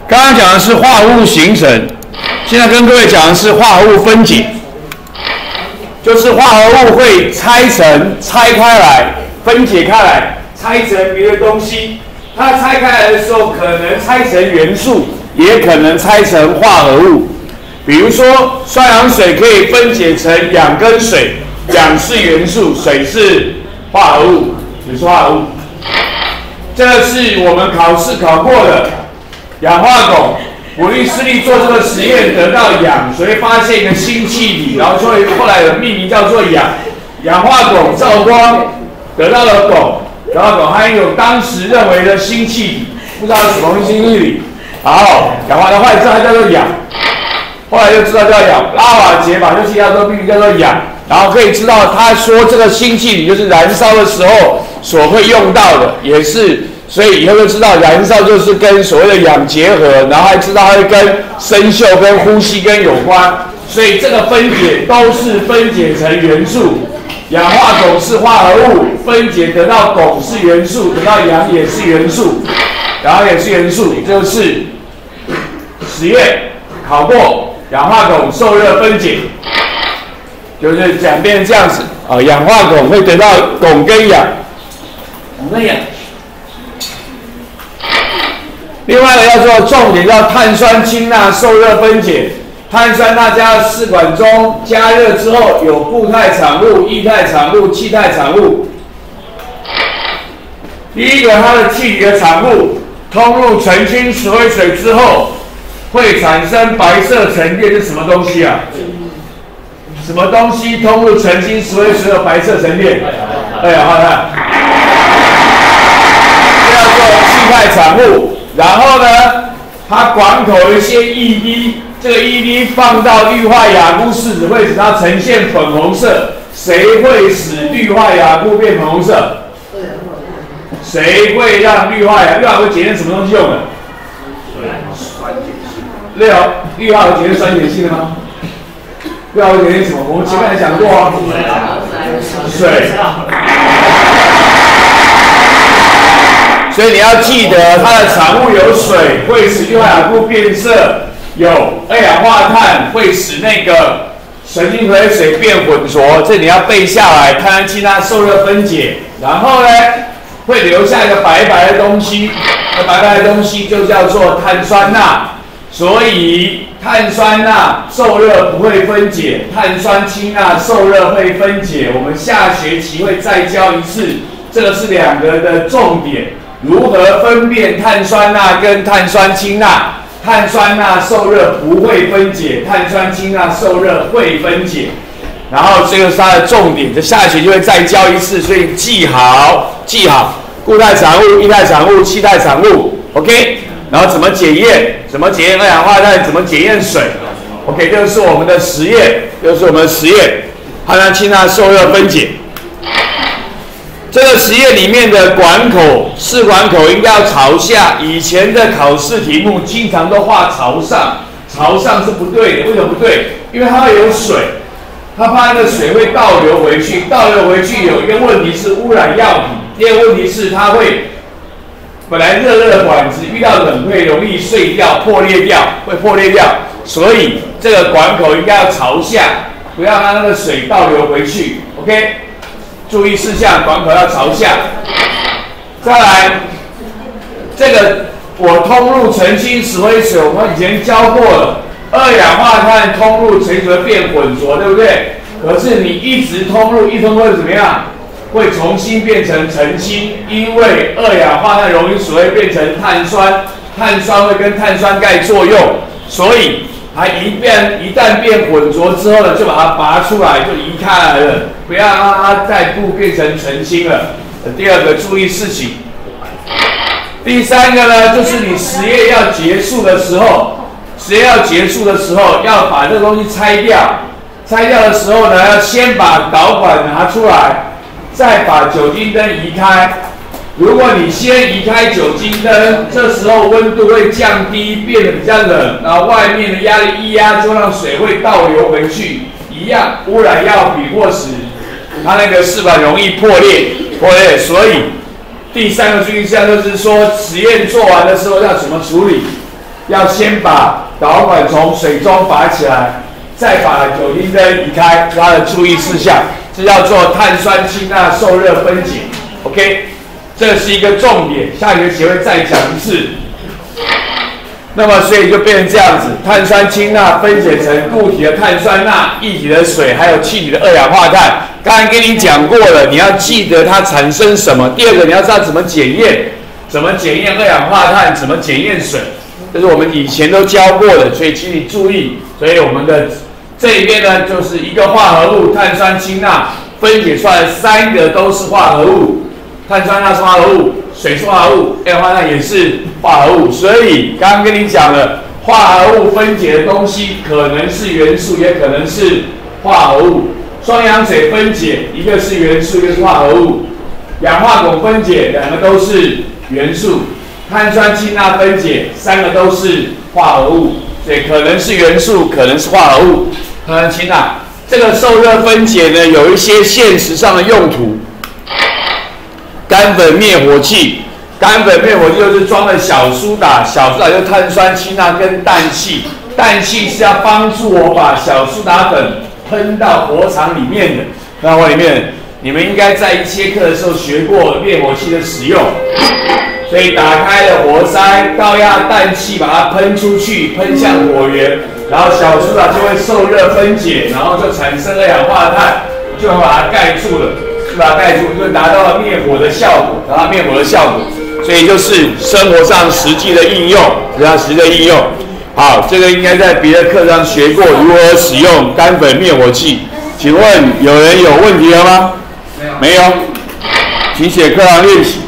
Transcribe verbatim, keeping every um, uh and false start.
刚刚讲的是化合物形成，现在跟各位讲的是化合物分解，就是化合物会拆成、拆开来、分解开来，拆成别的东西。它拆开来的时候，可能拆成元素，也可能拆成化合物。比如说，双氧水可以分解成氧跟水，氧是元素，水是化合物，也是化合物。这个是我们考试考过的氧化汞，普利斯利做这个实验得到氧，所以发现一个新气体，然后所以后来有命名叫做氧。氧化汞照光得到了汞，然后汞含有当时认为的新气体，不知道是什么新气体。好，氧化的话，这还叫做氧。后来就知道叫氧，拉瓦杰把这气叫做命名叫做氧，然后可以知道他说这个新气体就是燃烧的时候所会用到的，也是，所以以后就知道燃烧就是跟所谓的氧结合，然后还知道它会跟生锈、跟呼吸跟有关，所以这个分解都是分解成元素，氧化汞是化合物，分解得到汞是元素，得到氧也是元素，然后也是元素，就是实验考过。氧化汞受热分解，就是讲变成这样子啊，氧化汞会得到汞跟氧，汞跟氧。另外一个要做重点叫碳酸氢钠受热分解，碳酸钠加到试管中加热之后有固态产物、液态产物、气态产物。第一个，它的气体的产物通入澄清石灰水之后。会产生白色沉淀是什么东西啊？什么东西通入澄清石灰水有白色沉淀？二氧化碳，这叫做气态产物。然后呢，它管口有一些液滴，这个液滴放到氯化亚钴试纸会使它呈现粉红色。谁会使氯化亚钴变粉红色？谁会让氯化亚氯化钴检验什么东西用的？六氯化钴检验酸碱性的吗？氯化钴检验什么？我们前面讲过啊。水。所以你要记得，它的产物有水，会使氯化亚钴变色；有二氧化碳，会使那个澄清水水变浑浊。这你要背下来。碳酸氢钠受热分解，然后呢，会留下一个白白的东西，这白白的东西就叫做碳酸钠。所以碳酸钠受热不会分解，碳酸氢钠受热会分解。我们下学期会再教一次，这个是两个的重点，如何分辨碳酸钠跟碳酸氢钠。碳酸钠受热不会分解，碳酸氢钠受热会分解。然后这个是它的重点，这下学期会再教一次，所以记好，记好固态产物、液态产物、气态产物 ，OK。然后怎么检验？怎么检验二氧化碳？怎么检验水 ？OK， 这个是我们的实验，这个是我们的实验，碳酸氢钠受热分解。这个实验里面的管口，试管口应该要朝下。以前的考试题目经常都画朝上，朝上是不对的。为什么不对？因为它会有水，它怕那个水会倒流回去。倒流回去有一个问题是污染药品，第二个问题是它会。本来热热的管子遇到冷会容易碎掉、破裂掉，会破裂掉，所以这个管口应该要朝下，不要让那个水倒流回去。OK， 注意事项，管口要朝下。再来，这个我通入澄清石灰水，我们以前教过了，二氧化碳通入澄清水变混浊，对不对？可是你一直通入，一通入会怎么样？会重新变成澄清，因为二氧化碳溶于水会变成碳酸，碳酸会跟碳酸钙作用，所以它一变一旦变混浊之后呢，就把它拔出来，就移开来了，不要让它再度变成澄清了。第二个注意事情，第三个呢，就是你实验要结束的时候，实验要结束的时候要把这个东西拆掉，拆掉的时候呢，要先把导管拿出来。再把酒精灯移开。如果你先移开酒精灯，这时候温度会降低，变得比较冷，然后外面的压力一压，就让水会倒流回去，一样污染药品或使它那个试管容易破裂，破裂。所以第三个注意事项就是说，实验做完的时候要怎么处理？ 要先把导管从水中拔起来，再把酒精灯移开，它的注意事项，这叫做碳酸氢钠受热分解。OK， 这是一个重点，下学期会再讲一次。那么，所以就变成这样子，碳酸氢钠分解成固体的碳酸钠、液体的水，还有气体的二氧化碳。刚才跟你讲过了，你要记得它产生什么。第二个，你要知道怎么检验，怎么检验二氧化碳，怎么检验水，这是我们以前都教过的，所以请你注意。所以我们的这一边呢，就是一个化合物碳酸氢钠分解出来的三个都是化合物，碳酸钠是化合物。水是化合物，二氧化碳也是化合物，所以刚刚跟你讲了，化合物分解的东西可能是元素，也可能是化合物。双氧水分解，一个是元素，一个是化合物；氧化汞分解，两个都是元素；碳酸氢钠分解，三个都是化合物，所以可能是元素，可能是化合物。碳酸氢钠这个受热分解呢，有一些现实上的用途。干粉灭火器，干粉灭火器就是装了小苏打，小苏打就是碳酸氢钠跟氮气，氮气是要帮助我把小苏打粉喷到火场里面的。那火里面，你们应该在一些课的时候学过灭火器的使用，所以打开了活塞，高压氮气把它喷出去，喷向火源，然后小苏打就会受热分解，然后就产生二氧化碳，就把它盖住了。把它盖住，就达到了灭火的效果，达到灭火的效果，所以就是生活上实际的应用，实际上实际的应用。好，这个应该在别的课上学过如何使用干粉灭火器。请问有人有问题了吗？没有。没有，请写课堂练习。